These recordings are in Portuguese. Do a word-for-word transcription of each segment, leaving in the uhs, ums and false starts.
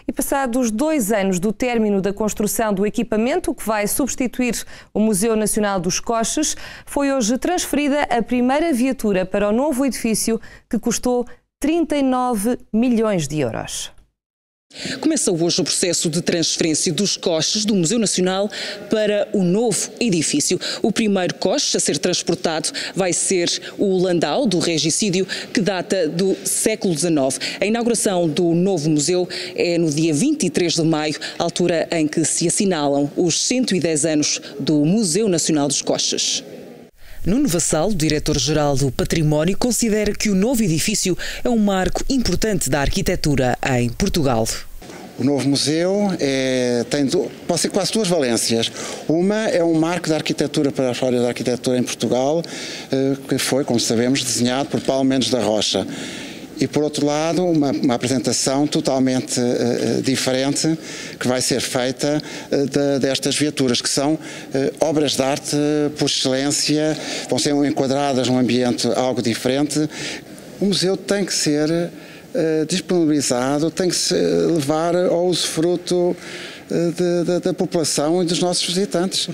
E passados dois anos do término da construção do equipamento que vai substituir o Museu Nacional dos Coches, foi hoje transferida a primeira viatura para o novo edifício, que custou trinta e nove milhões de euros. Começa hoje o processo de transferência dos coches do Museu Nacional para o novo edifício. O primeiro coche a ser transportado vai ser o Landau, do Regicídio, que data do século dezenove. A inauguração do novo museu é no dia vinte e três de maio, altura em que se assinalam os cento e dez anos do Museu Nacional dos Coches. Nuno Vassalo, diretor-geral do Património, considera que o novo edifício é um marco importante da arquitetura em Portugal. O novo museu é, tem, pode ser quase duas valências. Uma é um marco da arquitetura para a história da arquitetura em Portugal, que foi, como sabemos, desenhado por Paulo Mendes da Rocha. E, por outro lado, uma, uma apresentação totalmente uh, diferente que vai ser feita uh, de, destas viaturas, que são uh, obras de arte uh, por excelência, vão ser enquadradas num ambiente algo diferente. O museu tem que ser uh, disponibilizado, tem que se levar ao usufruto uh, de, de, da população e dos nossos visitantes.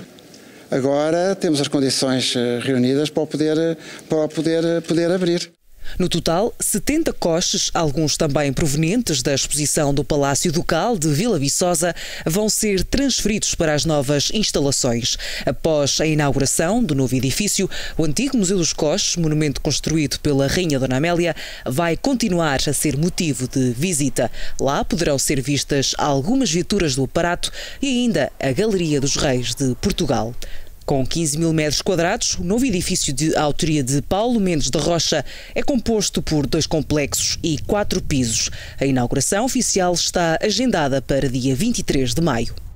Agora temos as condições uh, reunidas para o poder, para o poder, poder abrir. No total, setenta coches, alguns também provenientes da exposição do Palácio Ducal de Vila Viçosa, vão ser transferidos para as novas instalações. Após a inauguração do novo edifício, o antigo Museu dos Coches, monumento construído pela Rainha Dona Amélia, vai continuar a ser motivo de visita. Lá poderão ser vistas algumas viaturas do aparato e ainda a Galeria dos Reis de Portugal. Com quinze mil metros quadrados, o novo edifício de autoria de Paulo Mendes da Rocha é composto por dois complexos e quatro pisos. A inauguração oficial está agendada para dia vinte e três de maio.